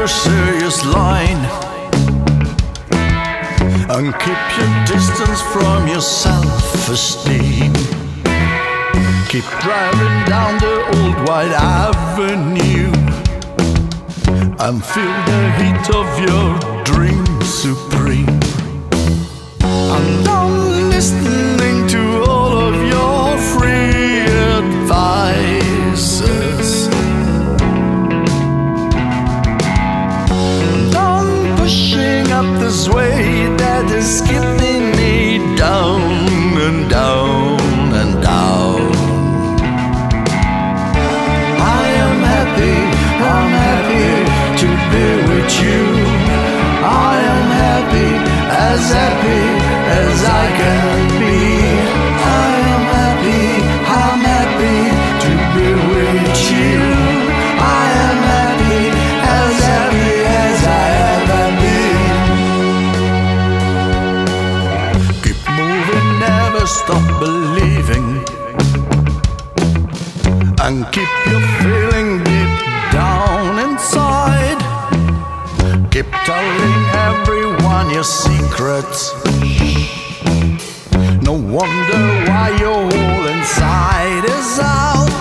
your serious line and keep your distance from your self-esteem. Keep driving down the old white avenue and feel the heat of your dreams supreme. I'm done listening to all of your free advices. I'm done pushing up this weight that is keeping me down and down and down. I'm happy to be with you. I am happy as I can be. I am happy to be with you. I am happy as I ever been. Keep moving, never stop believing, and keep your feeling deep down inside. Keep telling everyone your secrets. No wonder why your whole inside is out.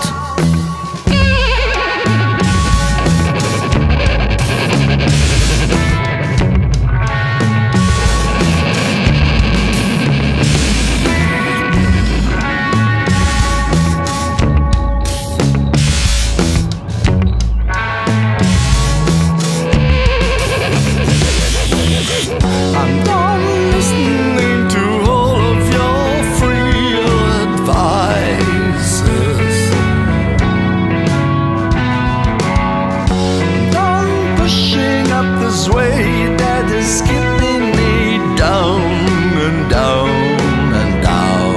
I'm done listening to all of your free advices. I'm done pushing up this weight that is keeping me down and down and down.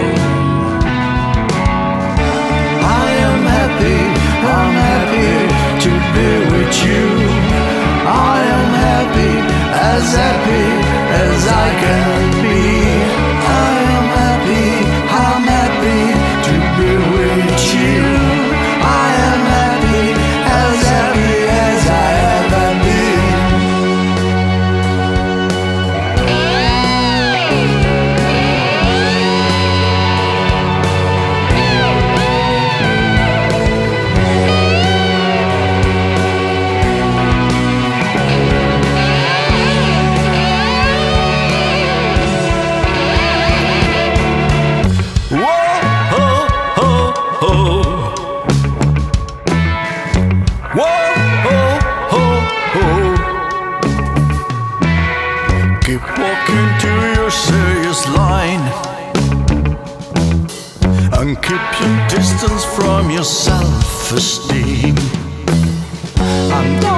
I am happy to be with you. I am happy as I can be. I am happy to be with you. I am happy as I ever been. Keep walking to your serious line and keep your distance from your self-esteem. I'm